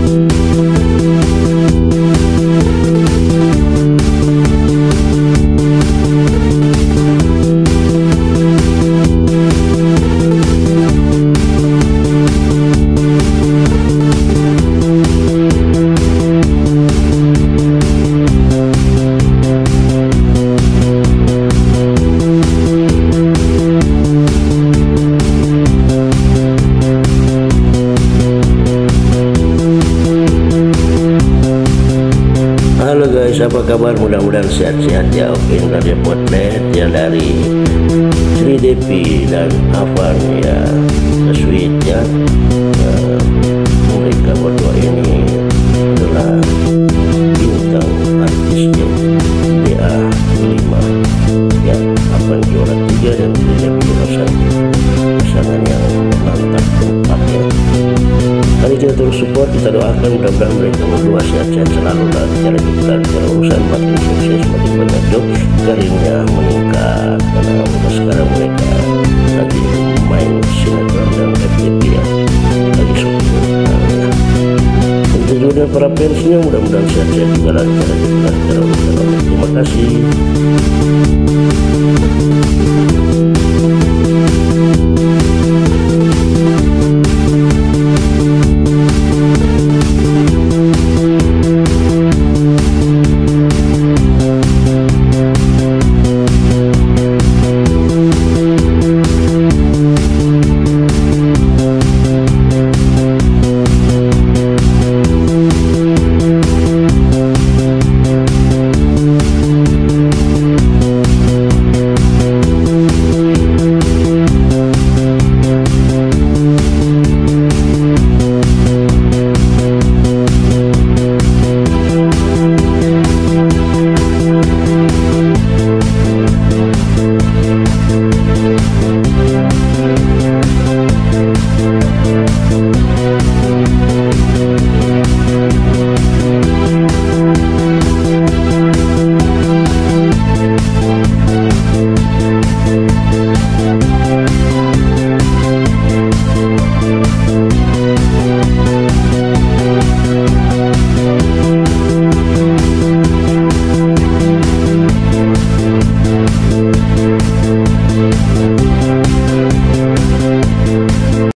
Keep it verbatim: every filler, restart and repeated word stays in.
Halo guys, apa kabar? Mudah-mudahan sehat-sehat ya. Oke, ini ada potret ya dari Sri Devi dan Afan ya, sweet ya. Uh, mereka berdua ini adalah bintang artisnya B A lima ya. Afan juara tiga dan Sri Devi juara satu. Pasangan yang mantap tempat ya. Mari kita terus support, kita doakan mudah-mudahan mereka berdua sehat-sehat selalu dan jalan kita dalam urusan makin sukses, makin banyak job, karirnya meningkat. Karena sekarang mereka lagi main sinetron dan F T V ya, lagi syuting ya. Untuk juga para fansnya mudah-mudahan sehat-sehat juga lancar kita dalam urusan. Terima kasih.